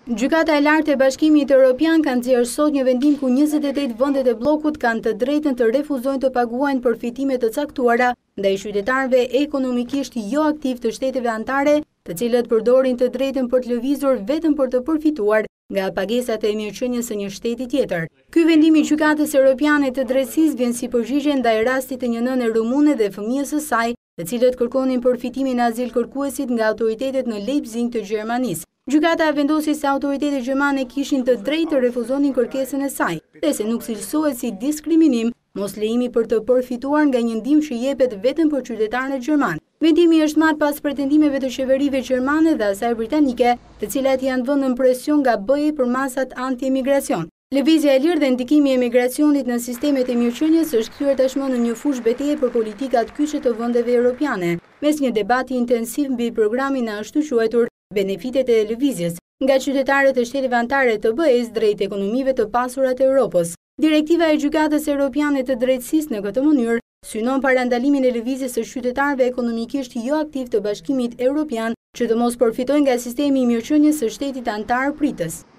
Gjykata e lartë e Bashkimit Europian ka nxjerrë sot një vendim ku 28 vendet e bllokut kanë të drejtën të refuzojnë të paguajnë përfitime të caktuara ndaj qytetarëve ekonomikisht joaktivë të shteteve anëtare, të cilët përdorin të drejtën për të lëvizur vetëm për të përfituar nga pagesat e mirëqenies së një shteti tjetër. Ky vendim i Gjykatës Europiane të drejtësisë vjen si përgjigje ndaj rastit të një nëne rumune dhe fëmijës së saj, të cilët kërkonin përfitimin e azil kërkuesit nga autoritetet në Leipzig të Gjermanisë. Gjykata vendosi se autoritetet gjermane kishin të drejtë të refuzonin kërkesën e saj, dhe se nuk cilësohet si diskriminim mos lejimi për të përfituar nga një ndihmë që jepet vetëm për qytetarët gjerman. Vendimi është marrë pas pretendimeve të qeverive gjermane dhe asaj britanike, të cilat janë vënë në presion nga BE për masat anti-emigracion. Lëvizja e lirë dhe ndikimi i emigracionit në sistemet e mirëqenies është kthyer tashmë në një fushë betejë për politikat kyçe të vendeve europiane, mes një debati intensiv mbi programin e ashtu quajtur benefitet e lëvizjes nga qytetarët e shteteve anëtare të BE-s drejt ekonomive të pasura të Europës. Direktiva e Gjykatës Europiane të drejtësisë në këtë mënyrë synon parandalimin e lëvizjes së qytetarëve ekonomikisht joaktiv të Bashkimit Europian që të mos përfitojnë nga sistemi i mirëqenies së shtetit anëtar pritës.